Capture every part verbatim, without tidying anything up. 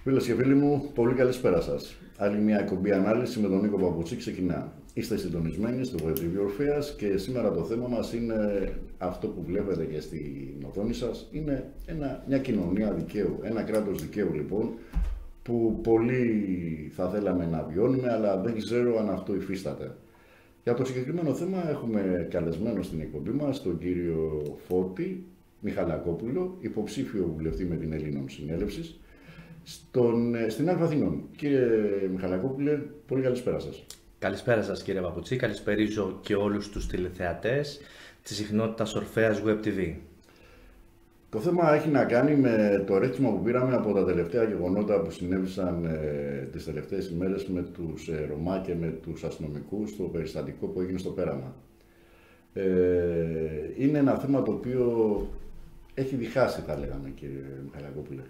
Φίλες και φίλοι μου, πολύ καλησπέρα σας. Άλλη μια εκπομπή ανάλυση με τον Νίκο Παπουτσί ξεκινά. Είστε συντονισμένοι στο Web τι βι Ορφέας και σήμερα το θέμα μας είναι αυτό που βλέπετε και στην οθόνη σας. Είναι ένα, μια κοινωνία δικαίου, ένα κράτος δικαίου λοιπόν, που πολλοί θα θέλαμε να βιώνουμε, αλλά δεν ξέρω αν αυτό υφίσταται. Για το συγκεκριμένο θέμα έχουμε καλεσμένο στην εκπομπή μας τον κύριο Φώτη Μιχαλακόπουλο, υποψήφιο βουλευτή με την Ελλήνων Συνέλευσης, στον, στην Α' Αθηνών. Κύριε Μιχαλακόπουλε, πολύ καλησπέρα σας. Καλησπέρα σας κύριε Παπουτσί, καλησπερίζω και όλους τους τηλεθεατές της συχνότητας Ορφέας Web τι βι. Το θέμα έχει να κάνει με το ρέθισμα που πήραμε από τα τελευταία γεγονότα που συνέβησαν ε, τις τελευταίες ημέρες με τους ε, Ρωμά και με τους αστυνομικούς στο περιστατικό που έγινε στο Πέραμα. Ε, είναι ένα θέμα το οποίο έχει διχάσει, θα λέγαμε, κύριε Μιχαλακόπουλε,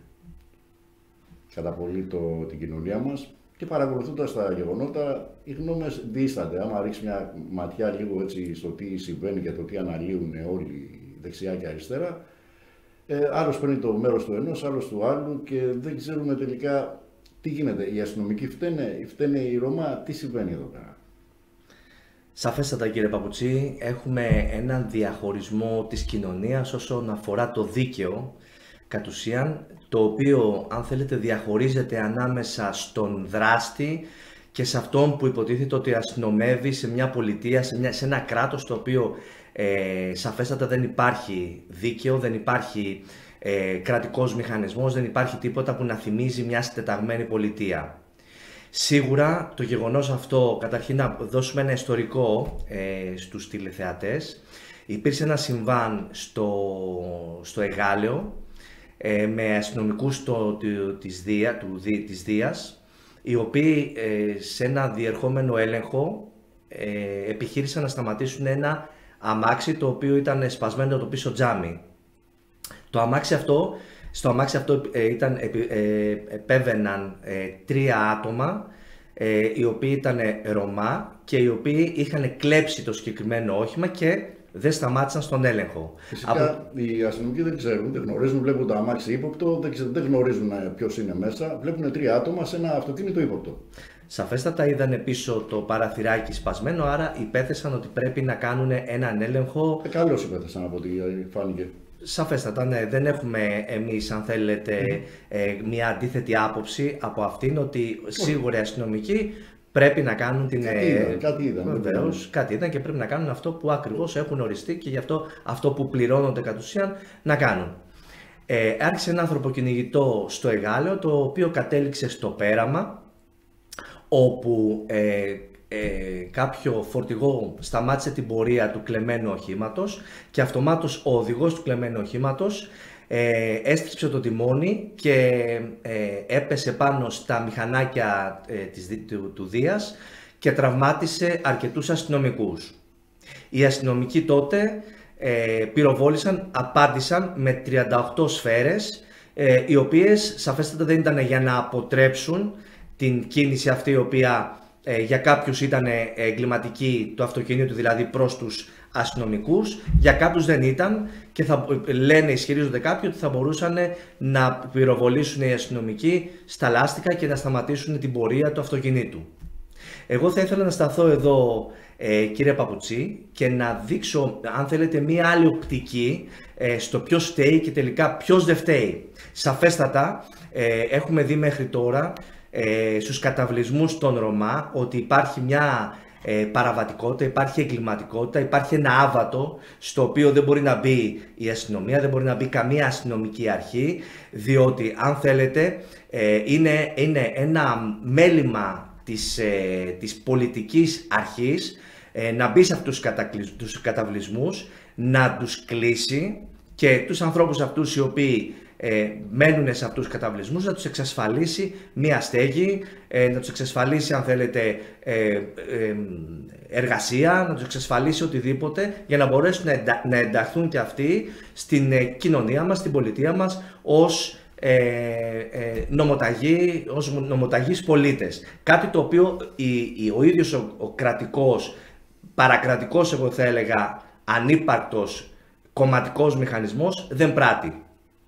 κατά πολύ το, την κοινωνία μας, και παρακολουθώντας τα γεγονότα οι γνώμες διείστανται. Άμα ρίξει μια ματιά λίγο έτσι στο τι συμβαίνει και το τι αναλύουν όλοι δεξιά και αριστερά, ε, άλλος παίρνει το μέρος του ενός, άλλος του άλλου και δεν ξέρουμε τελικά τι γίνεται. Οι αστυνομικοί φταίνε, φταίνε οι Ρωμά, τι συμβαίνει εδώ πέρα? Σαφέστατα κύριε Παπουτσί, έχουμε έναν διαχωρισμό της κοινωνίας όσον αφορά το δίκαιο, κατ' ουσίαν, το οποίο, αν θέλετε, διαχωρίζεται ανάμεσα στον δράστη και σε αυτόν που υποτίθεται ότι αστυνομεύει σε μια πολιτεία, σε, μια, σε ένα κράτος το οποίο ε, σαφέστατα δεν υπάρχει δίκαιο, δεν υπάρχει ε, κρατικός μηχανισμός, δεν υπάρχει τίποτα που να θυμίζει μια συντεταγμένη πολιτεία. Σίγουρα το γεγονός αυτό, καταρχήν να δώσουμε ένα ιστορικό ε, στους τηλεθεατές, υπήρξε ένα συμβάν στο, στο Εγάλεο, με αστυνομικούς το, το, της, Δία, του, της Δίας, οι οποίοι ε, σε ένα διερχόμενο έλεγχο ε, επιχείρησαν να σταματήσουν ένα αμάξι το οποίο ήταν σπασμένο το πίσω τζάμι. Το αμάξι αυτό, στο αμάξι αυτό ε, ήταν, ε, ε, επέβαιναν ε, τρία άτομα ε, οι οποίοι ήταν Ρωμά και οι οποίοι είχαν κλέψει το συγκεκριμένο όχημα και δεν σταμάτησαν στον έλεγχο. Φυσικά Από... οι αστυνομικοί δεν ξέρουν, δεν γνωρίζουν, βλέπουν το αμάξι ύποπτο, δεν, ξέρουν, δεν γνωρίζουν ποιος είναι μέσα, βλέπουν τρία άτομα σε ένα αυτοκίνητο ύποπτο. Σαφέστατα είδαν πίσω το παραθυράκι σπασμένο, άρα υπέθεσαν ότι πρέπει να κάνουν έναν έλεγχο. Ε, καλώς υπέθεσαν από ό,τι φάνηκε. Σαφέστατα, ναι. Δεν έχουμε εμείς, αν θέλετε, mm. μια αντίθετη άποψη από αυτήν, ότι σίγουρα οι αστυνομικοί πρέπει να κάνουν την. Κάτι είδαν, κάτι είδαν. Βεβαίως, κάτι είδαν και πρέπει να κάνουν αυτό που ακριβώς έχουν οριστεί και γι' αυτό, αυτό που πληρώνονται κατ' ουσίαν να κάνουν. Ε, άρχισε ένα ανθρωποκυνηγητό στο Εγάλεο, το οποίο κατέληξε στο Πέραμα, όπου ε, ε, κάποιο φορτηγό σταμάτησε την πορεία του κλεμμένου οχήματος και αυτομάτως ο οδηγός του κλεμμένου οχήματος Ε, έστριψε το τιμόνι και ε, έπεσε πάνω στα μηχανάκια ε, της, του, του Δίας και τραυμάτισε αρκετούς αστυνομικούς. Οι αστυνομικοί τότε ε, πυροβόλησαν, απάντησαν με τριάντα οκτώ σφαίρες, ε, οι οποίες σαφέστατα δεν ήταν για να αποτρέψουν την κίνηση αυτή, η οποία ε, για κάποιους ήταν εγκληματική του αυτοκινήτου, δηλαδή προς τους αστυνομικούς, για κάποιους δεν ήταν και θα λένε, ισχυρίζονται κάποιοι, ότι θα μπορούσαν να πυροβολήσουν οι αστυνομικοί στα λάστιχα και να σταματήσουν την πορεία του αυτοκινήτου. Εγώ θα ήθελα να σταθώ εδώ, ε, κύριε Παπουτσί, και να δείξω, αν θέλετε, μία άλλη οπτική ε, στο ποιος φταίει και τελικά ποιος δεν φταίει. Σαφέστατα, ε, έχουμε δει μέχρι τώρα ε, στους καταβλισμούς των Ρωμά ότι υπάρχει μια Ε, παραβατικότητα, υπάρχει εγκληματικότητα, υπάρχει ένα άβατο στο οποίο δεν μπορεί να μπει η αστυνομία, δεν μπορεί να μπει καμία αστυνομική αρχή, διότι αν θέλετε ε, είναι, είναι ένα μέλημα της, ε, της πολιτικής αρχής ε, να μπει σε αυτούς τους καταβλισμούς, να τους κλείσει και τους ανθρώπους αυτούς οι οποίοι Ε, μένουν σε αυτούς τους καταβλισμούς, να τους εξασφαλίσει μία στέγη, ε, να τους εξασφαλίσει, αν θέλετε, ε, ε, εργασία, να τους εξασφαλίσει οτιδήποτε για να μπορέσουν να, εντα, να ενταχθούν και αυτοί στην ε, κοινωνία μας, στην πολιτεία μας ως ε, ε, νομοταγοί, ως νομοταγείς πολίτες. Κάτι το οποίο η, η, ο ίδιος ο, ο κρατικός, παρακρατικός, εγώ θα έλεγα, ανύπαρκτος κομματικός μηχανισμός δεν πράττει.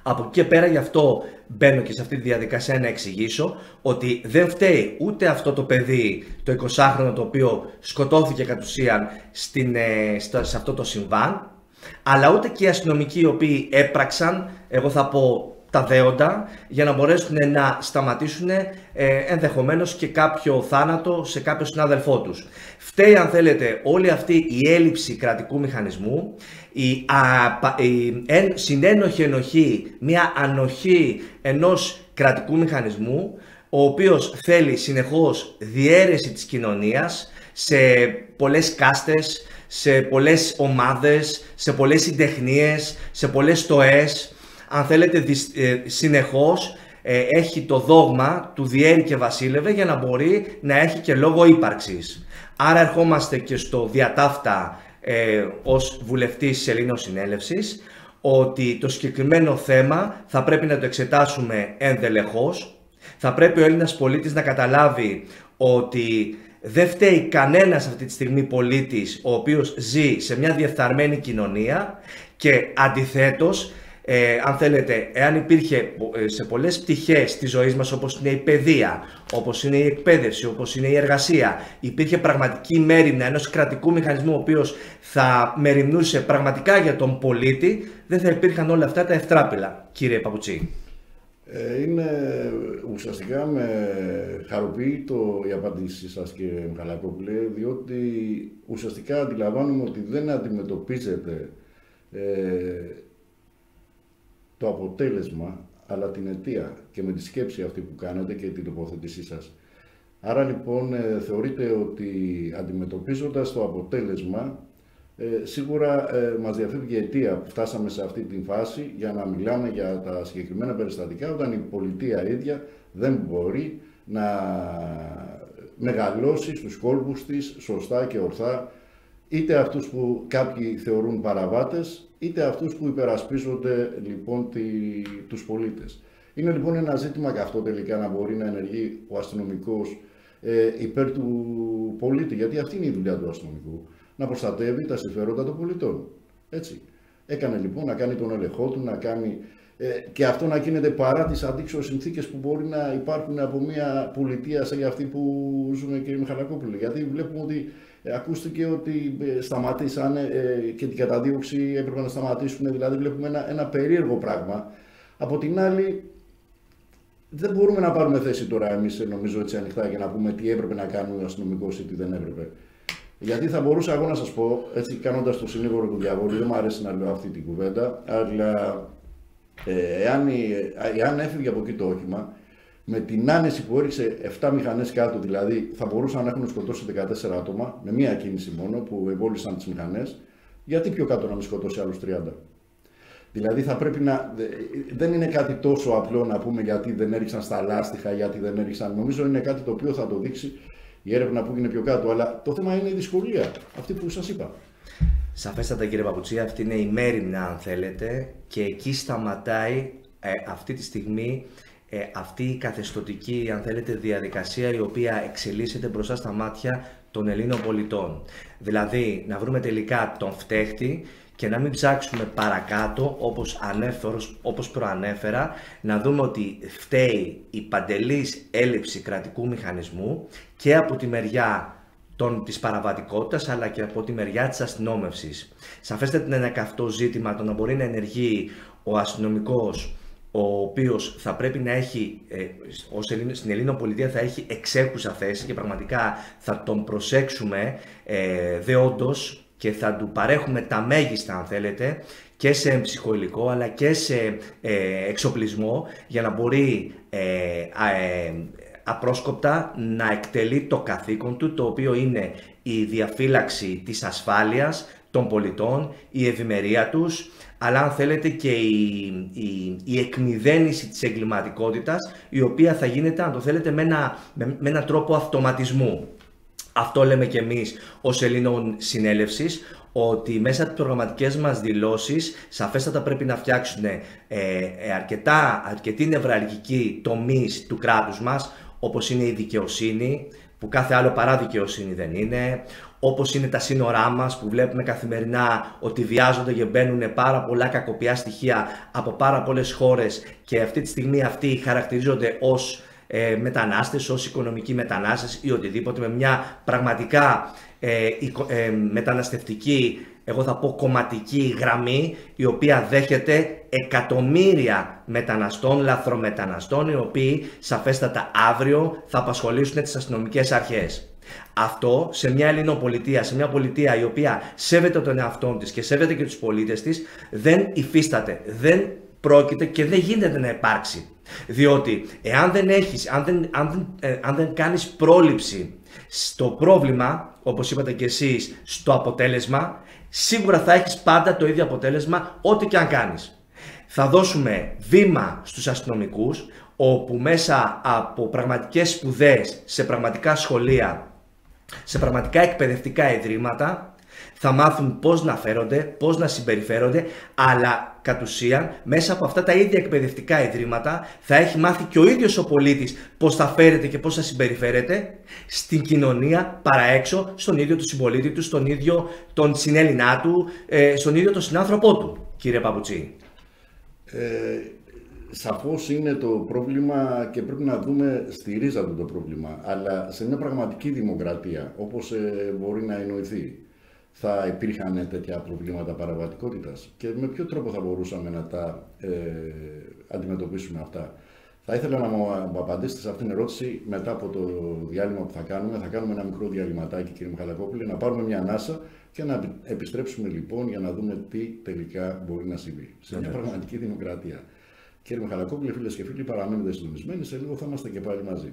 Από εκεί και πέρα, γι' αυτό μπαίνω και σε αυτή τη διαδικασία να εξηγήσω ότι δεν φταίει ούτε αυτό το παιδί, το εικοσάχρονο, το οποίο σκοτώθηκε κατ' ουσίαν στην, σε αυτό το συμβάν, αλλά ούτε και οι αστυνομικοί οι οποίοι έπραξαν, εγώ θα πω τα δέοντα, για να μπορέσουν να σταματήσουν ε, ενδεχομένως και κάποιο θάνατο σε κάποιο συνάδελφό τους. Φταίει, αν θέλετε, όλη αυτή η έλλειψη κρατικού μηχανισμού, η, α, η εν, συνένοχη ενοχή, μια ανοχή ενός κρατικού μηχανισμού, ο οποίος θέλει συνεχώς διαίρεση της κοινωνίας σε πολλές κάστες, σε πολλές ομάδες, σε πολλές συντεχνίες, σε πολλές στοές. Αν θέλετε, συνεχώς ε, έχει το δόγμα του διέρη και βασίλευε για να μπορεί να έχει και λόγο ύπαρξης. Άρα ερχόμαστε και στο διατάφτα ε, ως βουλευτής της Ελλήνος Συνέλευσης, ότι το συγκεκριμένο θέμα θα πρέπει να το εξετάσουμε ενδελεχώς. Θα πρέπει ο Έλληνας πολίτης να καταλάβει ότι δεν φταίει κανένας αυτή τη στιγμή πολίτης ο οποίος ζει σε μια διεφθαρμένη κοινωνία και αντιθέτως, Ε, αν θέλετε, εάν υπήρχε σε πολλές πτυχές της ζωής μας, όπως είναι η παιδεία, όπως είναι η εκπαίδευση, όπως είναι η εργασία, υπήρχε πραγματική μέριμνα ενός κρατικού μηχανισμού, ο οποίος θα μεριμνούσε πραγματικά για τον πολίτη, δεν θα υπήρχαν όλα αυτά τα ευτράπελα, κύριε Παπουτσί. Ε, είναι ουσιαστικά με χαροποιεί το, η απάντησή σας, κύριε Μιχαλακόπουλε, διότι ουσιαστικά αντιλαμβάνουμε ότι δεν αντιμετωπίζετε ε, το αποτέλεσμα, αλλά την αιτία και με τη σκέψη αυτή που κάνετε και την τοποθέτησή σας. Άρα λοιπόν ε, θεωρείτε ότι αντιμετωπίζοντας το αποτέλεσμα, ε, σίγουρα ε, μας διαφεύγει η αιτία που φτάσαμε σε αυτή τη φάση για να μιλάμε για τα συγκεκριμένα περιστατικά, όταν η πολιτεία ίδια δεν μπορεί να μεγαλώσει στους κόλπους της σωστά και ορθά, είτε αυτούς που κάποιοι θεωρούν παραβάτες, είτε αυτούς που υπερασπίζονται λοιπόν τη, τους πολίτες. Είναι λοιπόν ένα ζήτημα και αυτό τελικά να μπορεί να ενεργεί ο αστυνομικός ε, υπέρ του πολίτη, γιατί αυτή είναι η δουλειά του αστυνομικού, να προστατεύει τα συμφέροντα των πολιτών. Έτσι. Έκανε λοιπόν να κάνει τον έλεγχό του, να κάνει ε, και αυτό να γίνεται παρά τις αντίξωες συνθήκες που μπορεί να υπάρχουν από μια πολιτεία σαν αυτή που ζούμε, κύριε Μιχαλακόπουλε. Γιατί βλέπουμε ότι ε, ακούστηκε ότι ε, σταματήσαν ε, και την καταδίωξη έπρεπε να σταματήσουν, δηλαδή βλέπουμε ένα, ένα περίεργο πράγμα. Από την άλλη, δεν μπορούμε να πάρουμε θέση τώρα εμείς, νομίζω έτσι ανοιχτά, και να πούμε τι έπρεπε να κάνει ο αστυνομικός ή τι δεν έπρεπε. Γιατί θα μπορούσα εγώ να σας πω, έτσι κάνοντας το συνήγορο του διαβόλου, δεν μου αρέσει να λέω αυτή την κουβέντα, αλλά ε, εάν, εάν έφυγε από εκεί το όχημα, με την άνεση που έριξε επτά μηχανές κάτω, δηλαδή θα μπορούσαν να έχουν σκοτώσει δεκατέσσερα άτομα, με μία κίνηση μόνο που εμπόλυσαν τις μηχανές, γιατί πιο κάτω να μην σκοτώσει άλλους τριάντα. Δηλαδή θα πρέπει να. Δεν είναι κάτι τόσο απλό να πούμε γιατί δεν έριξαν στα λάστιχα, γιατί δεν έριξαν. Νομίζω είναι κάτι το οποίο θα το δείξει η έρευνα που είναι πιο κάτω. Αλλά το θέμα είναι η δυσκολία, αυτή που σας είπα. Σαφέστατα, κύριε Παπουτσί, αυτή είναι η μέριμνα, αν θέλετε, και εκεί σταματάει ε, αυτή τη στιγμή ε, αυτή η καθεστωτική, αν θέλετε, διαδικασία η οποία εξελίσσεται μπροστά στα μάτια των Ελλήνων πολιτών. Δηλαδή, να βρούμε τελικά τον φταίχτη και να μην ψάξουμε παρακάτω, όπως, ανέφερος, όπως προανέφερα, να δούμε ότι φταίει η παντελής έλλειψη κρατικού μηχανισμού και από τη μεριά των, της παραβατικότητας, αλλά και από τη μεριά της αστυνόμευσης. Σαφέστατα είναι ένα καυτό ζήτημα το να μπορεί να ενεργεί ο αστυνομικός, ο οποίος θα πρέπει να έχει, ε, ως Ελλήνο, στην Ελλήνων πολιτεία θα έχει εξέχουσα θέση και πραγματικά θα τον προσέξουμε ε, δεόντως, και θα του παρέχουμε τα μέγιστα, αν θέλετε, και σε ψυχοηλικό αλλά και σε ε, εξοπλισμό, για να μπορεί ε, ε, απρόσκοπτα να εκτελεί το καθήκον του, το οποίο είναι η διαφύλαξη της ασφάλειας των πολιτών, η ευημερία τους, αλλά αν θέλετε και η, η, η εκμηδένιση της εγκληματικότητας, η οποία θα γίνεται, αν το θέλετε, με, ένα, με, με έναν τρόπο αυτοματισμού. Αυτό λέμε και εμείς ως Ελλήνων Συνέλευσης, ότι μέσα από τις προγραμματικές μας δηλώσεις σαφέστατα πρέπει να φτιάξουν ε, ε, αρκετά, αρκετοί νευραλγικοί τομείς του κράτους μας, όπως είναι η δικαιοσύνη, που κάθε άλλο παρά δικαιοσύνη δεν είναι, όπως είναι τα σύνορά μας που βλέπουμε καθημερινά ότι βιάζονται και μπαίνουν πάρα πολλά κακοποιά στοιχεία από πάρα πολλές χώρες και αυτή τη στιγμή αυτοί χαρακτηρίζονται ως ε, μετανάστες, ως οικονομικοί μετανάστες ή οτιδήποτε, με μια πραγματικά ε, ε, μεταναστευτική, εγώ θα πω κομματική γραμμή, η οποία δέχεται εκατομμύρια μεταναστών, λαθρομεταναστών, οι οποίοι σαφέστατα αύριο θα απασχολήσουν τις αστυνομικές αρχές. Αυτό σε μια ελληνοπολιτεία, σε μια πολιτεία η οποία σέβεται τον εαυτό της και σέβεται και τους πολίτες της, δεν υφίσταται, δεν πρόκειται και δεν γίνεται να υπάρξει. Διότι εάν δεν έχεις, αν δεν, αν δεν, ε, αν δεν κάνεις πρόληψη στο πρόβλημα, όπως είπατε και εσείς, στο αποτέλεσμα, σίγουρα θα έχεις πάντα το ίδιο αποτέλεσμα ό,τι και αν κάνεις. Θα δώσουμε βήμα στους αστυνομικούς, όπου μέσα από πραγματικές σπουδές, σε πραγματικά σχολεία, σε πραγματικά εκπαιδευτικά ιδρύματα, θα μάθουν πώς να φέρονται, πώς να συμπεριφέρονται, αλλά κατ' ουσίαν μέσα από αυτά τα ίδια εκπαιδευτικά ιδρύματα θα έχει μάθει και ο ίδιος ο πολίτης πώς θα φέρεται και πώς θα συμπεριφέρεται στην κοινωνία παρά έξω, στον ίδιο του συμπολίτη του, στον ίδιο τον συνέλληνά του, στον ίδιο τον συνάνθρωπό του, κύριε Παπουτσί. Ε, σαφώς είναι το πρόβλημα και πρέπει να δούμε στη ρίζα του το πρόβλημα, αλλά σε μια πραγματική δημοκρατία, όπως ε, μπορεί να εννοηθεί, θα υπήρχαν τέτοια προβλήματα παραβατικότητας και με ποιο τρόπο θα μπορούσαμε να τα ε, αντιμετωπίσουμε αυτά. Θα ήθελα να μου απαντήσετε σε αυτήν την ερώτηση μετά από το διάλειμμα που θα κάνουμε. Θα κάνουμε ένα μικρό διαλυματάκι, κύριε Μιχαλακόπουλε, να πάρουμε μια ανάσα και να επιστρέψουμε λοιπόν για να δούμε τι τελικά μπορεί να συμβεί σε μια πραγματική δημοκρατία. Κύριε Μιχαλακόπουλε, φίλες και φίλοι, παραμένετε συντονισμένοι. Σε λίγο θα είμαστε και πάλι μαζί.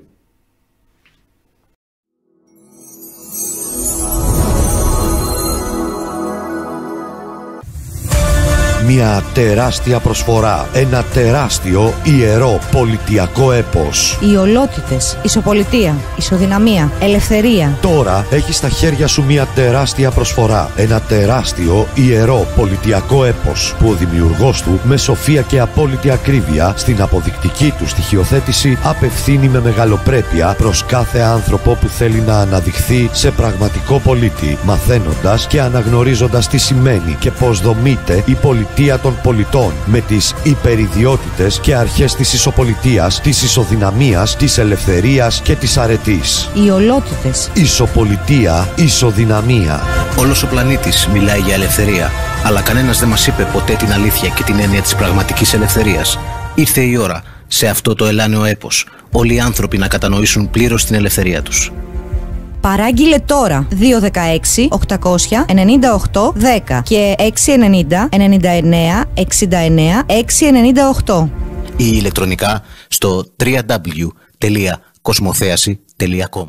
Μια τεράστια προσφορά, ένα τεράστιο ιερό πολιτιακό έπος. Οι ολότητες, ισοπολιτεία, ισοδυναμία, ελευθερία. Τώρα έχεις στα χέρια σου μια τεράστια προσφορά, ένα τεράστιο ιερό πολιτιακό έπος που ο δημιουργός του με σοφία και απόλυτη ακρίβεια στην αποδεικτική του στοιχειοθέτηση απευθύνει με μεγαλοπρέπεια προς κάθε άνθρωπο που θέλει να αναδειχθεί σε πραγματικό πολίτη, μαθαίνοντας και αναγνωρίζοντας τι σημαίνει και πώς δομείται η πολιτική των πολιτών με τις υπεριδιότητες και αρχές της ισοπολιτείας, της ισοδυναμίας, της ελευθερίας και της αρετής. Οι ολότητες. Ισοπολιτεία, ισοδυναμία. Όλος ο πλανήτης μιλάει για ελευθερία, αλλά κανένας δεν μας είπε ποτέ την αλήθεια και την έννοια της πραγματικής ελευθερίας. Ήρθε η ώρα, σε αυτό το ελάνεο έπος, όλοι οι άνθρωποι να κατανοήσουν πλήρως την ελευθερία τους. Παράγγειλε τώρα δύο ένα έξι οκτακόσια ενενήντα οκτώ δέκα και έξι ενενήντα ενενήντα εννέα εξήντα εννέα έξι ενενήντα οκτώ ή ηλεκτρονικά στο double-u double-u double-u τελεία κοσμοθέαση τελεία com.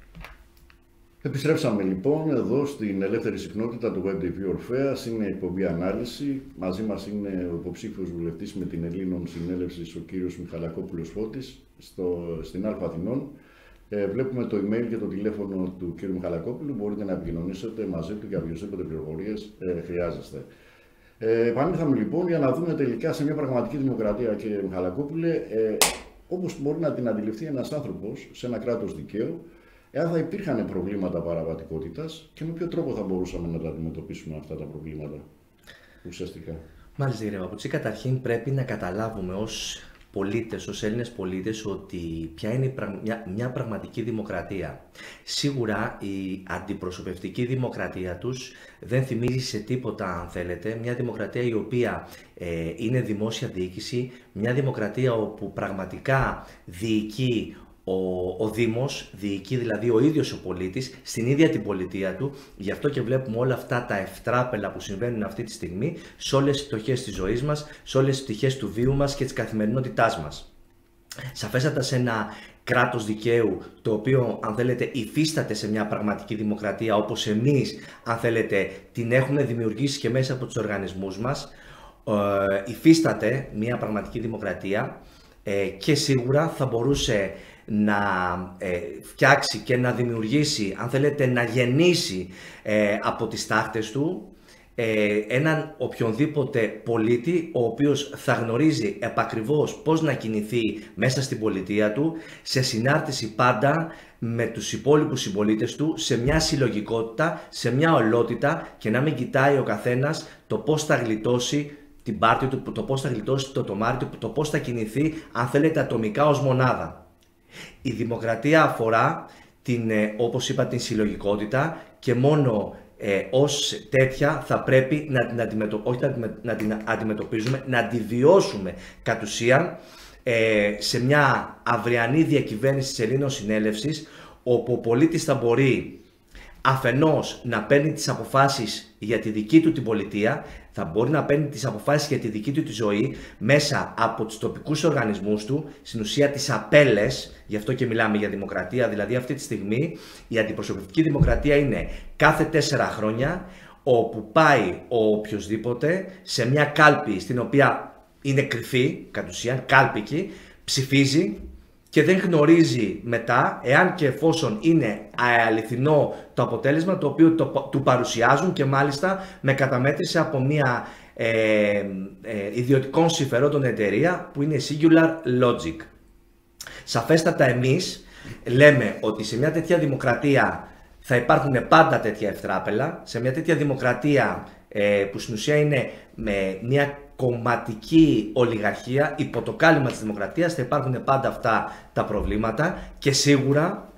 Επιστρέψαμε λοιπόν εδώ στην ελεύθερη συχνότητα του Web τι βι Ορφέας. Είναι η εκπομπή Ανάλυση. Μαζί μας είναι ο υποψήφιος βουλευτής με την Ελλήνων Συνέλευσης, ο κύριος Μιχαλακόπουλος Φώτης, στο, στην Α Αθηνών. Ε, βλέπουμε το email και το τηλέφωνο του κ. Μιχαλακόπουλου. Μπορείτε να επικοινωνήσετε μαζί του για οποιασδήποτε πληροφορίες ε, χρειάζεστε. Ε, επανήλθαμε λοιπόν για να δούμε τελικά σε μια πραγματική δημοκρατία, κ. Μιχαλακόπουλε, ε, όπως μπορεί να την αντιληφθεί ένας άνθρωπος σε ένα κράτος δικαίου, εάν θα υπήρχαν προβλήματα παραβατικότητας και με ποιο τρόπο θα μπορούσαμε να τα αντιμετωπίσουμε αυτά τα προβλήματα ουσιαστικά. Μάλιστα, κύριε Παπουτσί, καταρχήν πρέπει να καταλάβουμε ως πολίτες, ως Έλληνες πολίτες, ότι ποια είναι μια, μια πραγματική δημοκρατία. Σίγουρα η αντιπροσωπευτική δημοκρατία τους δεν θυμίζει σε τίποτα, αν θέλετε, μια δημοκρατία η οποία ε, είναι δημόσια διοίκηση, μια δημοκρατία όπου πραγματικά διοικεί Ο, ο Δήμος, διοικεί δηλαδή ο ίδιος ο πολίτης στην ίδια την πολιτεία του. Γι' αυτό και βλέπουμε όλα αυτά τα ευτράπελα που συμβαίνουν αυτή τη στιγμή σε όλες τις πτυχές της ζωής μας, σε όλες τις πτυχές του βίου μας και της καθημερινότητάς μας. Σαφέστατα σε ένα κράτος δικαίου, το οποίο, αν θέλετε, υφίσταται σε μια πραγματική δημοκρατία, όπως εμείς, αν θέλετε, την έχουμε δημιουργήσει και μέσα από τους οργανισμούς μας, ε, υφίσταται μια πραγματική δημοκρατία ε, και σίγουρα θα μπορούσε να ε, φτιάξει και να δημιουργήσει, αν θέλετε, να γεννήσει ε, από τις τάχτες του ε, έναν οποιονδήποτε πολίτη ο οποίος θα γνωρίζει επακριβώς πώς να κινηθεί μέσα στην πολιτεία του, σε συνάρτηση πάντα με τους υπόλοιπους συμπολίτες του, σε μια συλλογικότητα, σε μια ολότητα και να μην κοιτάει ο καθένας το πώς θα γλιτώσει την πάρτη του, το πώς θα γλιτώσει το τομάρι του, το πώς θα κινηθεί, αν θέλετε, ατομικά ως μονάδα. Η δημοκρατία αφορά, την, όπως είπα, την συλλογικότητα και μόνο ε, ως τέτοια θα πρέπει να την, αντιμετω... Όχι να την αντιμετωπίζουμε, να τη βιώσουμε κατ' ουσίαν ε, σε μια αυριανή διακυβέρνηση της Ελλήνων Συνέλευσης, όπου ο πολίτης θα μπορεί αφενός να παίρνει τις αποφάσεις για τη δική του την πολιτεία, θα μπορεί να παίρνει τις αποφάσεις για τη δική του τη ζωή μέσα από τους τοπικούς οργανισμούς του, στην ουσία τις απέλες, γι' αυτό και μιλάμε για δημοκρατία, δηλαδή αυτή τη στιγμή η αντιπροσωπευτική δημοκρατία είναι κάθε τέσσερα χρόνια, όπου πάει ο οποιοσδήποτε σε μια κάλπη στην οποία είναι κρυφή, κατ' ουσίαν, κάλπικη, ψηφίζει και δεν γνωρίζει μετά, εάν και εφόσον είναι αληθινό το αποτέλεσμα το οποίο το, του παρουσιάζουν και μάλιστα με καταμέτρηση από μια ε, ε, ιδιωτικών συμφερόντων εταιρεία που είναι η Singular Logic. Σαφέστατα εμείς λέμε ότι σε μια τέτοια δημοκρατία θα υπάρχουν πάντα τέτοια ευτράπελα, σε μια τέτοια δημοκρατία ε, που στην ουσία είναι με μια κομματική ολιγαρχία, υπό το κάλυμα της δημοκρατίας θα υπάρχουν πάντα αυτά τα προβλήματα και σίγουρα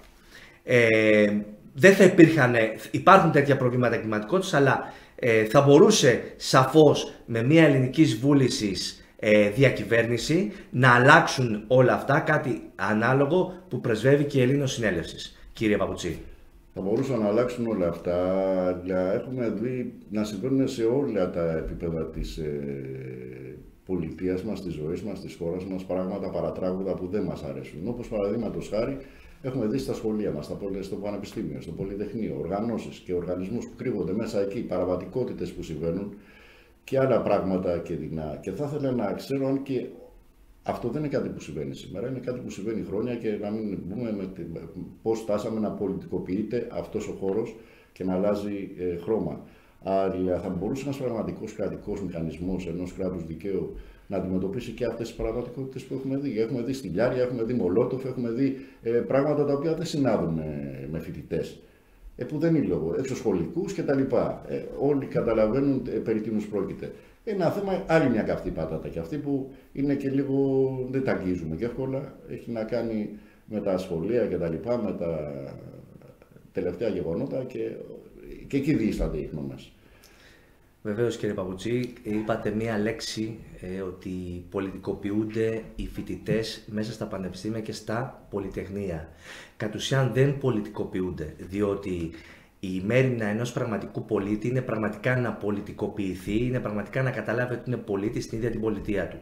ε, δεν θα υπήρχαν, υπάρχουν τέτοια προβλήματα εγκληματικότητας, αλλά ε, θα μπορούσε σαφώς με μια ελληνικής βούλησης ε, διακυβέρνηση να αλλάξουν όλα αυτά, κάτι ανάλογο που πρεσβεύει και η Ελλήνων Συνέλευσης. Κύριε Παπουτσί. Θα μπορούσαν να αλλάξουν όλα αυτά, αλλά έχουμε δει να συμβαίνουν σε όλα τα επίπεδα της ε, πολιτείας μας, της ζωής μας, της χώρας μας, πράγματα παρατράγουδα που δεν μας αρέσουν. Όπως παραδείγματος χάρη, έχουμε δει στα σχολεία μας, στο πανεπιστήμιο, στο πολυτεχνείο, οργανώσεις και οργανισμούς που κρύβονται μέσα εκεί, παραβατικότητες που συμβαίνουν και άλλα πράγματα και δεινά. Και θα ήθελα να ξέρω αν και αυτό δεν είναι κάτι που συμβαίνει σήμερα, είναι κάτι που συμβαίνει χρόνια και να μην πούμε με πώς φτάσαμε να πολιτικοποιείται αυτός ο χώρος και να αλλάζει ε, χρώμα. Αλλά θα μπορούσε ένας πραγματικός κρατικός μηχανισμός ενός κράτους δικαίου να αντιμετωπίσει και αυτές τις παραβατικότητες που έχουμε δει. Έχουμε δει στη Λιάρια, έχουμε δει Μολότοφ, έχουμε δει ε, πράγματα τα οποία δεν συνάδουν με, με φοιτητές. Ε, που δεν είναι λόγο, εξωσχολικούς κτλ. Ε, όλοι καταλαβαίνουν ε, περί τίνος πρόκειται. Ένα θέμα, άλλη μια καυτή πατάτα και αυτή που είναι και λίγο, δεν τα αγγίζουμε και εύκολα, έχει να κάνει με τα σχολεία και τα λοιπά, με τα τελευταία γεγονότα και, και εκεί διήστανται οι γνώμες. Βεβαίως κύριε Παπουτσί, είπατε μία λέξη ε, ότι πολιτικοποιούνται οι φοιτητές μέσα στα πανεπιστήμια και στα πολυτεχνία. Κατ' ουσίαν δεν πολιτικοποιούνται, διότι η μέριμνα ενός πραγματικού πολίτη είναι πραγματικά να πολιτικοποιηθεί, είναι πραγματικά να καταλάβει ότι είναι πολίτης στην ίδια την πολιτεία του.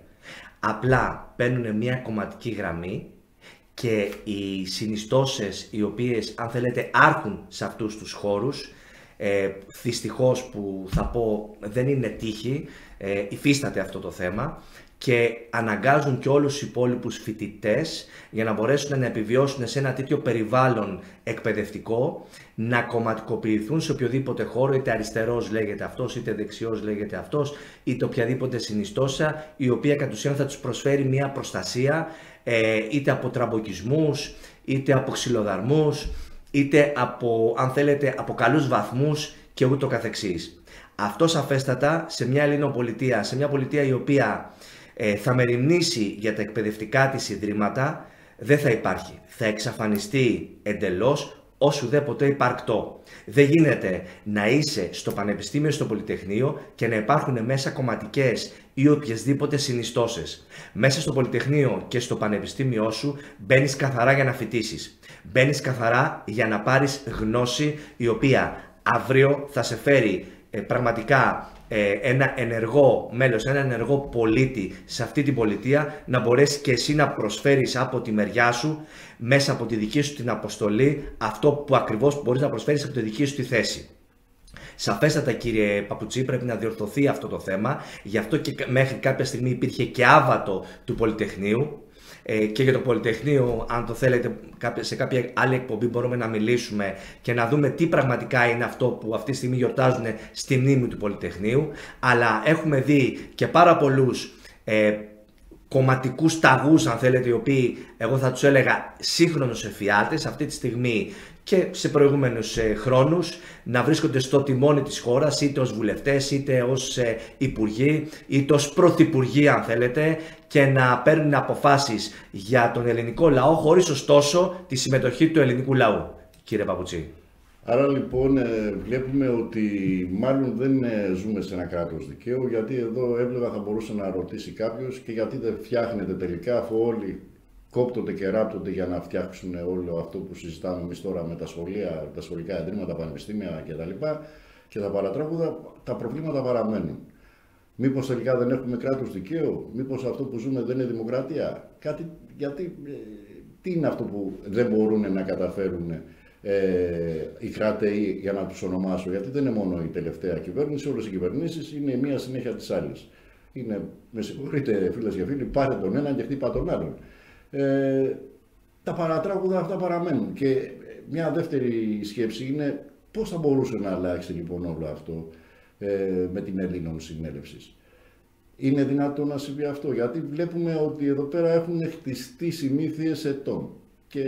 Απλά παίρνουν μια κομματική γραμμή και οι συνιστώσεις οι οποίες, αν θέλετε, άρχουν σε αυτούς τους χώρους, ε, δυστυχώς που θα πω δεν είναι τύχη, ε, υφίσταται αυτό το θέμα και αναγκάζουν και όλους τους υπόλοιπους φοιτητές για να μπορέσουν να επιβιώσουν σε ένα τέτοιο περιβάλλον εκπαιδευτικό, να κομματικοποιηθούν σε οποιοδήποτε χώρο, είτε αριστερός λέγεται αυτός, είτε δεξιός λέγεται αυτός, είτε οποιαδήποτε συνιστόσα, η οποία κατ' ουσίαν θα τους προσφέρει μια προστασία, ε, είτε από τραμποκισμούς, είτε από ξυλοδαρμούς, είτε από, αν θέλετε, από καλούς βαθμούς και ούτω καθεξής. Αυτό σαφέστατα σε μια Ελληνοπολιτεία, σε μια πολιτεία η οποία ε, θα μεριμνήσει για τα εκπαιδευτικά της ιδρύματα, δεν θα υπάρχει. Θα εξαφανιστεί εντελώς ως ουδέποτε υπαρκτό. Δεν γίνεται να είσαι στο πανεπιστήμιο, στο πολυτεχνείο και να υπάρχουν μέσα κομματικές ή οποιασδήποτε συνιστώσεις. Μέσα στο πολυτεχνείο και στο πανεπιστήμιό σου μπαίνεις καθαρά για να φοιτήσεις. Μπαίνεις καθαρά για να πάρεις γνώση η οποία αύριο θα σε φέρει ε, πραγματικά ε, ένα ενεργό μέλος, ένα ενεργό πολίτη σε αυτή την πολιτεία, να μπορέσει και εσύ να προσφέρεις από τη μεριά σου, μέσα από τη δική σου την αποστολή, αυτό που ακριβώς μπορείς να προσφέρεις από τη δική σου τη θέση. Σαφέστατα κύριε Παπουτσί, πρέπει να διορθωθεί αυτό το θέμα, γι' αυτό και μέχρι κάποια στιγμή υπήρχε και άβατο του Πολυτεχνείου, ε, και για το Πολυτεχνείο, αν το θέλετε σε κάποια άλλη εκπομπή μπορούμε να μιλήσουμε και να δούμε τι πραγματικά είναι αυτό που αυτή τη στιγμή γιορτάζουν στη μνήμη του Πολυτεχνείου, αλλά έχουμε δει και πάρα πολλούς ε, κομματικούς ταγούς, αν θέλετε, οι οποίοι εγώ θα τους έλεγα σύγχρονους εφιάλτες αυτή τη στιγμή και σε προηγούμενους ε, χρόνους να βρίσκονται στο τιμόνι της χώρας, είτε ως βουλευτές, είτε ως ε, υπουργοί, είτε ως πρωθυπουργοί, αν θέλετε, και να παίρνουν αποφάσεις για τον ελληνικό λαό, χωρίς ωστόσο τη συμμετοχή του ελληνικού λαού. Κύριε Παπουτσί. Άρα λοιπόν βλέπουμε ότι μάλλον δεν ζούμε σε ένα κράτος δικαίου, γιατί εδώ έβλεπα θα μπορούσε να ρωτήσει κάποιος και γιατί δεν φτιάχνετε τελικά, αφού όλοι κόπτονται και ράπτονται για να φτιάξουν όλο αυτό που συζητάμε εμείς τώρα με τα σχολεία, τα σχολικά ιδρύματα, πανεπιστήμια κτλ. Και τα παρατράγουδα, τα προβλήματα παραμένουν. Μήπως τελικά δεν έχουμε κράτος δικαίου, μήπως αυτό που ζούμε δεν είναι δημοκρατία. Κάτι, γιατί, τι είναι αυτό που δεν μπορούν να καταφέρουν ε, οι κρατεοί, για να τους ονομάσω, γιατί δεν είναι μόνο η τελευταία κυβέρνηση, όλες οι κυβερνήσεις είναι η μία συνέχεια της άλλης. Είναι, με συγχωρείτε φίλες και φίλοι, πάρε τον έναν και χτύπα τον άλλον. Ε, τα παρατράγουδα αυτά παραμένουν. Και μια δεύτερη σκέψη είναι πώς θα μπορούσε να αλλάξει λοιπόν όλο αυτό ε, με την Ελλήνων συνέλευσης. Είναι δυνατόν να συμβεί αυτό, γιατί βλέπουμε ότι εδώ πέρα έχουν χτιστεί συνήθειες ετών και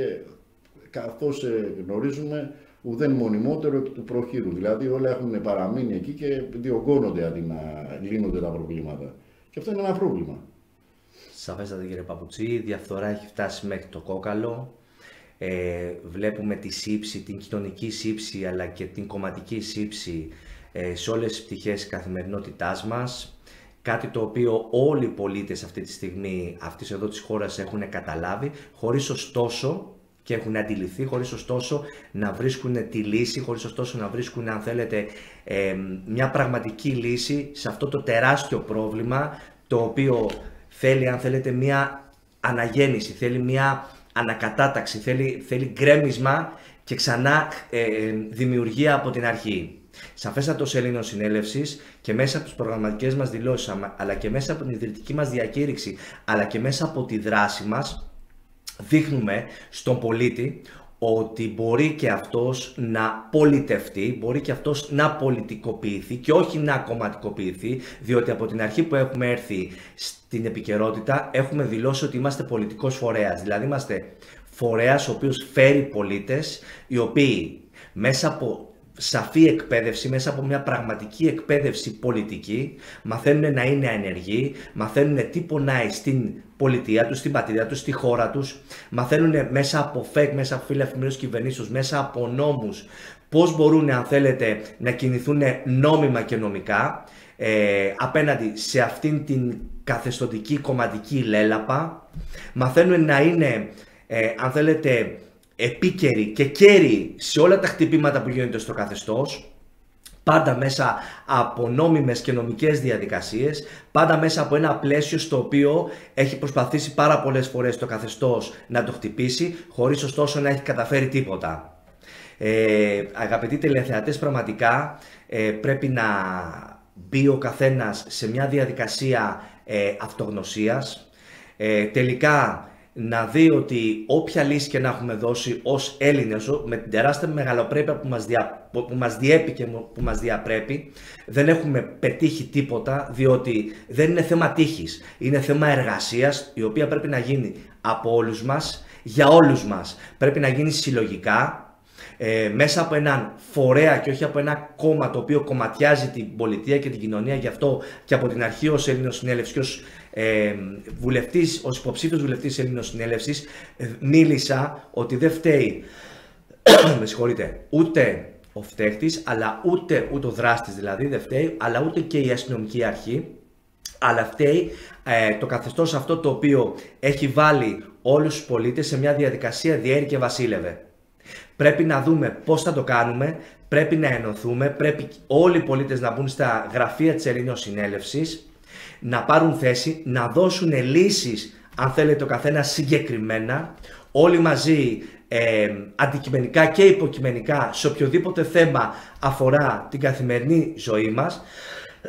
καθώς γνωρίζουμε ουδέν μονιμότερο εκ του προχείρου, δηλαδή όλα έχουν παραμείνει εκεί και διωγγώνονται αντί να λύνονται τα προβλήματα. Και αυτό είναι ένα πρόβλημα. Σαφέστατα κύριε Παπουτσί, η διαφθορά έχει φτάσει μέχρι το κόκαλο. Ε, βλέπουμε τη σύψη, την κοινωνική σύψη αλλά και την κομματική σύψη ε, σε όλες τις πτυχές καθημερινότητάς μας. Κάτι το οποίο όλοι οι πολίτες αυτή τη στιγμή αυτής εδώ της χώρας έχουν καταλάβει, χωρίς ωστόσο και έχουν αντιληφθεί, χωρίς ωστόσο να βρίσκουν τη λύση, χωρίς ωστόσο να βρίσκουν, αν θέλετε, ε, μια πραγματική λύση σε αυτό το τεράστιο πρόβλημα, το οποίο θέλει, αν θέλετε, μια αναγέννηση, θέλει μια ανακατάταξη, θέλει, θέλει γκρέμισμα και ξανά ε, δημιουργία από την αρχή. Σαφέστατο ως Ελλήνων Συνέλευσης και μέσα από τις προγραμματικές μας δηλώσεις, αλλά και μέσα από την ιδρυτική μας διακήρυξη, αλλά και μέσα από τη δράση μας, δείχνουμε στον πολίτη ότι μπορεί και αυτός να πολιτευτεί, μπορεί και αυτός να πολιτικοποιηθεί και όχι να κομματικοποιηθεί, διότι από την αρχή που έχουμε έρθει στην επικαιρότητα έχουμε δηλώσει ότι είμαστε πολιτικός φορέας, δηλαδή είμαστε φορέας ο οποίος φέρει πολίτες, οι οποίοι μέσα από σαφή εκπαίδευση, μέσα από μια πραγματική εκπαίδευση πολιτική, μαθαίνουν να είναι ενεργοί, μαθαίνουν τι πονάει στην πολιτεία τους, στην πατρίδα τους, στη χώρα τους, μαθαίνουν μέσα από ΦΕΚ, μέσα από φύλλα εφημερίδων κυβερνήσεως, μέσα από νόμους, πώς μπορούν, αν θέλετε, να κινηθούν νόμιμα και νομικά ε, απέναντι σε αυτήν την καθεστωτική κομματική λέλαπα, μαθαίνουν να είναι, ε, αν θέλετε, επίκαιροι και κέρυοι σε όλα τα χτυπήματα που γίνονται στο καθεστώς, πάντα μέσα από νόμιμες και νομικές διαδικασίες, πάντα μέσα από ένα πλαίσιο στο οποίο έχει προσπαθήσει πάρα πολλές φορές το καθεστώς να το χτυπήσει, χωρίς ωστόσο να έχει καταφέρει τίποτα. Ε, αγαπητοί τηλεθεατές, πραγματικά ε, πρέπει να μπει ο καθένας σε μια διαδικασία ε, αυτογνωσίας, ε, τελικά να δει ότι όποια λύση και να έχουμε δώσει ως Έλληνες, με την τεράστια μεγαλοπρέπεια που μας, δια, που μας διέπει και που μας διαπρέπει, δεν έχουμε πετύχει τίποτα, διότι δεν είναι θέμα τύχης, είναι θέμα εργασίας, η οποία πρέπει να γίνει από όλους μας, για όλους μας. Πρέπει να γίνει συλλογικά, ε, μέσα από έναν φορέα και όχι από ένα κόμμα το οποίο κομματιάζει την πολιτεία και την κοινωνία. Γι' αυτό και από την αρχή ως Ελλήνων Συνέλευσης και ως ε, βουλευτής, ως υποψήφιος βουλευτής Ελλήνων Συνέλευσης, ε, μίλησα ότι δεν φταίει, με συγχωρείτε, ούτε ο φταίχτης, αλλά ούτε, ούτε ο δράστης δηλαδή δεν φταίει, αλλά ούτε και η αστυνομική αρχή, αλλά φταίει ε, το καθεστώς αυτό το οποίο έχει βάλει όλους τους πολίτες σε μια διαδικασία διέρη και βασίλευε. Πρέπει να δούμε πώς θα το κάνουμε, πρέπει να ενωθούμε, πρέπει όλοι οι πολίτες να μπουν στα γραφεία της Ελλήνων Συνέλευσης, να πάρουν θέση, να δώσουν λύσεις, αν θέλετε ο καθένας συγκεκριμένα, όλοι μαζί ε, αντικειμενικά και υποκειμενικά σε οποιοδήποτε θέμα αφορά την καθημερινή ζωή μας,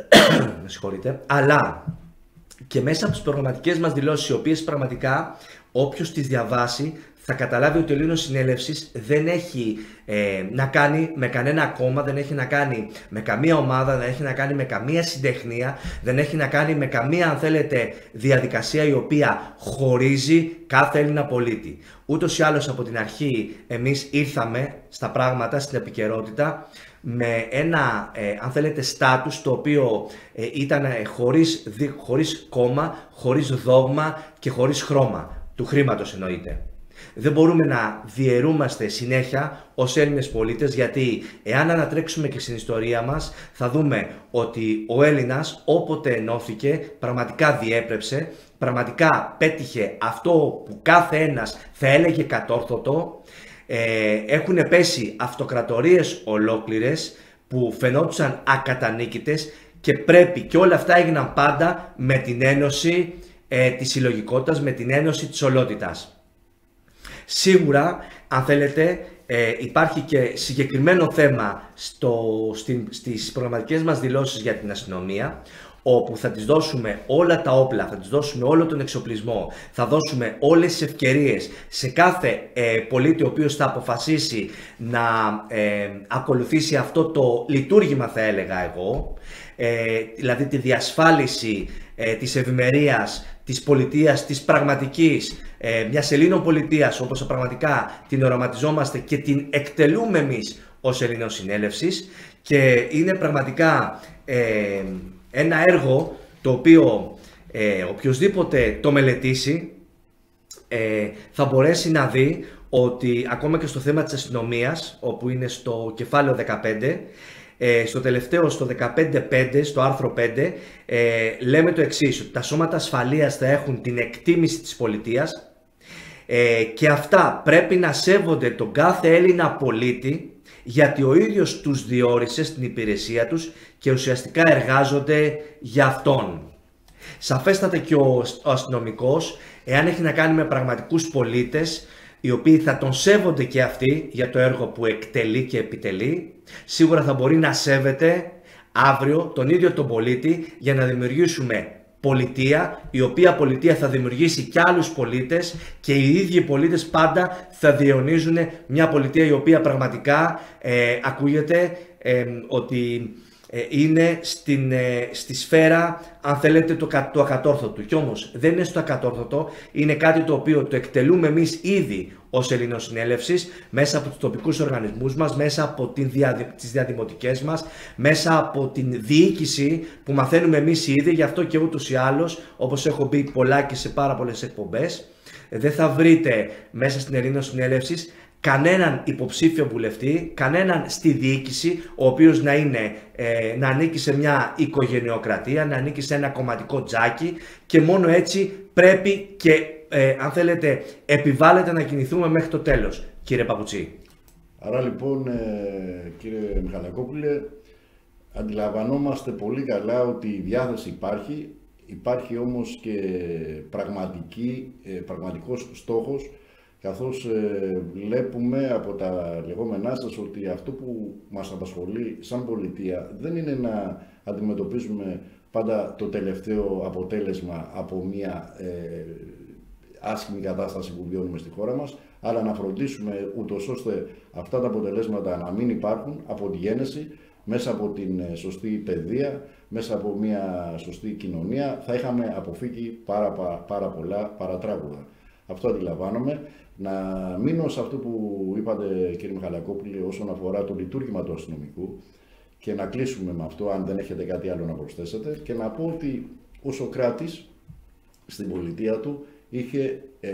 με συγχωρείτε, αλλά και μέσα από τις προγραμματικές μας δηλώσεις, οι οποίες πραγματικά Όποιος τις διαβάσει θα καταλάβει ότι ο Ελλήνος Συνέλευσης δεν έχει ε, να κάνει με κανένα κόμμα, δεν έχει να κάνει με καμία ομάδα, δεν έχει να κάνει με καμία συντεχνία, δεν έχει να κάνει με καμία, αν θέλετε, διαδικασία η οποία χωρίζει κάθε Έλληνα πολίτη. Ούτως ή άλλως από την αρχή εμείς ήρθαμε στα πράγματα, στην επικαιρότητα, με ένα, ε, αν θέλετε, στάτους το οποίο ε, ήταν ε, χωρίς, δι, χωρίς κόμμα, χωρίς δόγμα και χωρίς χρώμα, του χρήματος εννοείται. Δεν μπορούμε να διαιρούμαστε συνέχεια ως Έλληνες πολίτες, γιατί εάν ανατρέξουμε και στην ιστορία μας θα δούμε ότι ο Έλληνας όποτε ενώθηκε πραγματικά διέπρεψε, πραγματικά πέτυχε αυτό που κάθε ένας θα έλεγε κατόρθωτο. Ε, έχουν πέσει αυτοκρατορίες ολόκληρες που φαινόντουσαν ακατανίκητες και πρέπει, και όλα αυτά έγιναν πάντα με την ένωση ε, της συλλογικότητας, με την ένωση της ολότητας. Σίγουρα, αν θέλετε, ε, υπάρχει και συγκεκριμένο θέμα στο, στην, στις προγραμματικές μας δηλώσεις για την αστυνομία, όπου θα τις δώσουμε όλα τα όπλα, θα τις δώσουμε όλο τον εξοπλισμό, θα δώσουμε όλες τις ευκαιρίες σε κάθε ε, πολίτη ο οποίος θα αποφασίσει να ε, ακολουθήσει αυτό το λειτουργήμα, θα έλεγα εγώ, ε, δηλαδή τη διασφάλιση ε, της ευημερίας, της πολιτείας, της πραγματικής, ε, μιας Ελλήνων πολιτείας, όπως πραγματικά την οραματιζόμαστε και την εκτελούμε εμείς ως Ελλήνος Συνέλευσης, και είναι πραγματικά ε, ένα έργο το οποίο ε, οποιοσδήποτε το μελετήσει ε, θα μπορέσει να δει ότι ακόμα και στο θέμα της αστυνομίας, όπου είναι στο κεφάλαιο δεκαπέντε, ε, στο τελευταίο, στο δεκαπέντε πέντε, στο άρθρο πέντε, ε, λέμε το εξής, ότι τα σώματα ασφαλείας θα έχουν την εκτίμηση της πολιτείας ε, και αυτά πρέπει να σέβονται τον κάθε Έλληνα πολίτη, γιατί ο ίδιος τους διόρισε στην υπηρεσία τους και ουσιαστικά εργάζονται για αυτόν. Σαφέστατα και ο αστυνομικός, εάν έχει να κάνει με πραγματικούς πολίτες, οι οποίοι θα τον σέβονται και αυτοί για το έργο που εκτελεί και επιτελεί, σίγουρα θα μπορεί να σέβεται αύριο τον ίδιο τον πολίτη, για να δημιουργήσουμε πολιτεία, η οποία πολιτεία θα δημιουργήσει και άλλους πολίτες, και οι ίδιοι πολίτες πάντα θα διαιωνίζουν μια πολιτεία η οποία πραγματικά ε, ακούγεται ε, ότι ε, είναι στην, ε, στη σφαίρα, αν θέλετε, το, το ακατόρθωτο. Κι όμως δεν είναι στο ακατόρθωτο, είναι κάτι το οποίο το εκτελούμε εμείς ήδη ως Ελλήνος Συνέλευσης, μέσα από τους τοπικούς οργανισμούς μας, μέσα από την δια, τις διαδημοτικές μας, μέσα από την διοίκηση που μαθαίνουμε εμείς ήδη. Γι' αυτό και ούτως ή άλλως, όπως έχω πει πολλά και σε πάρα πολλές εκπομπές, δεν θα βρείτε μέσα στην Ελλήνος Συνέλευσης κανέναν υποψήφιο βουλευτή, κανέναν στη διοίκηση, ο οποίος να, είναι, ε, να ανήκει σε μια οικογενειοκρατία, να ανήκει σε ένα κομματικό τζάκι, και μόνο έτσι πρέπει και, ε, αν θέλετε, επιβάλλεται να κινηθούμε μέχρι το τέλος, κύριε Παπουτσί. Άρα λοιπόν, ε, κύριε Μιχαλακόπουλε, αντιλαμβανόμαστε πολύ καλά ότι η διάθεση υπάρχει, υπάρχει όμως και πραγματική, ε, πραγματικός στόχος, καθώς ε, βλέπουμε από τα λεγόμενά σας ότι αυτό που μας απασχολεί σαν πολιτεία δεν είναι να αντιμετωπίζουμε πάντα το τελευταίο αποτέλεσμα από μια ε, άσχημη κατάσταση που βιώνουμε στη χώρα μας, αλλά να φροντίσουμε ούτως ώστε αυτά τα αποτελέσματα να μην υπάρχουν από τη γέννηση, μέσα από την σωστή παιδεία, μέσα από μια σωστή κοινωνία, θα είχαμε αποφύγει πάρα, πάρα πολλά παρατράγουδα. Αυτό αντιλαμβάνομαι. Να μείνω σε αυτό που είπατε, κύριε Μιχαλακόπουλε, όσον αφορά το λειτουργήμα του αστυνομικού, και να κλείσουμε με αυτό, αν δεν έχετε κάτι άλλο να προσθέσετε, και να πω ότι ο Σωκράτης στην πολιτεία του είχε ε,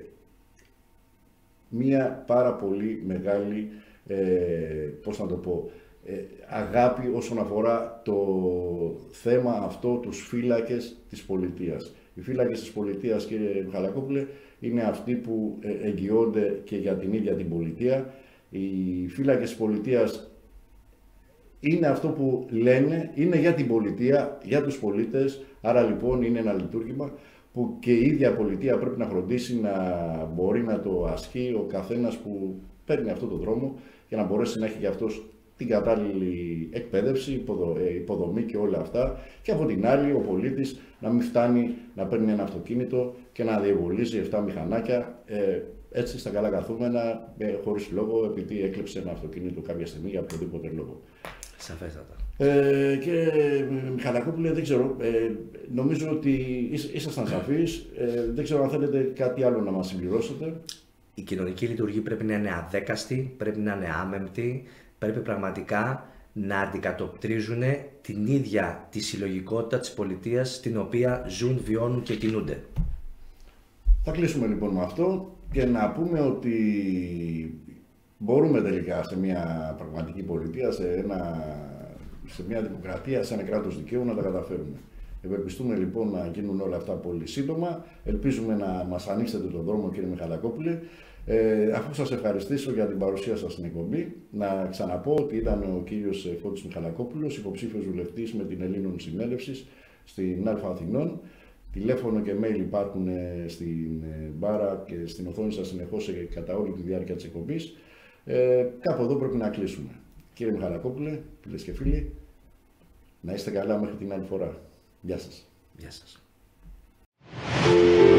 μία πάρα πολύ μεγάλη, ε, πώς να το πω, ε, αγάπη όσον αφορά το θέμα αυτό, τους φύλακες της πολιτείας. Οι φύλακες της πολιτείας, κύριε Μιχαλακόπουλε, είναι αυτοί που εγγυώνται και για την ίδια την πολιτεία. Οι φύλακες της πολιτείας είναι αυτό που λένε, είναι για την πολιτεία, για τους πολίτες, άρα λοιπόν είναι ένα λειτουργήμα που και η ίδια πολιτεία πρέπει να φροντίσει να μπορεί να το ασκεί ο καθένας που παίρνει αυτό το δρόμο, για να μπορέσει να έχει για αυτός την κατάλληλη εκπαίδευση, υποδο, ε, υποδομή και όλα αυτά. Και από την άλλη, ο πολίτης να μην φτάνει να παίρνει ένα αυτοκίνητο και να διαβολίζει επτά μηχανάκια ε, έτσι στα καλά καθούμενα, ε, χωρίς λόγο, επειδή έκλεψε ένα αυτοκίνητο κάποια στιγμή για οποιοδήποτε λόγο. Σαφέστατα. Ε, και Μιχαλακόπουλε, δεν ξέρω, ε, νομίζω ότι ήσασταν σαφείς, ε, δεν ξέρω αν θέλετε κάτι άλλο να μας συμπληρώσετε. Η κοινωνική λειτουργία πρέπει να είναι αδέκαστη, πρέπει να είναι άμεμπτη, πρέπει πραγματικά να αντικατοπτρίζουν την ίδια τη συλλογικότητα της πολιτείας στην οποία ζουν, βιώνουν και κινούνται. Θα κλείσουμε λοιπόν με αυτό και να πούμε ότι μπορούμε τελικά σε μια πραγματική πολιτεία, σε, ένα, σε μια δημοκρατία, σε ένα κράτος δικαίου να τα καταφέρουμε. Ευελπιστούμε λοιπόν να γίνουν όλα αυτά πολύ σύντομα. Ελπίζουμε να μας ανοίξετε τον δρόμο, κύριε Μιχαλακόπουλε. Ε, αφού σας ευχαριστήσω για την παρουσία σας στην εκπομπή, να ξαναπώ ότι ήταν ο κύριος Φώτης Μιχαλακόπουλος, υποψήφιος βουλευτής με την Ελλήνων Συνέλευσης στην Α Αθηνών. Τηλέφωνο και mail υπάρχουν στην μπάρα και στην οθόνη σας συνεχώς κατά όλη τη διάρκεια της εκπομπής. Ε, κάπου εδώ πρέπει να κλείσουμε. Κύριε Μιχαλακόπουλε, φίλες και φίλοι, να είστε καλά μέχρι την άλλη φορά. Γεια σας. Γεια σας.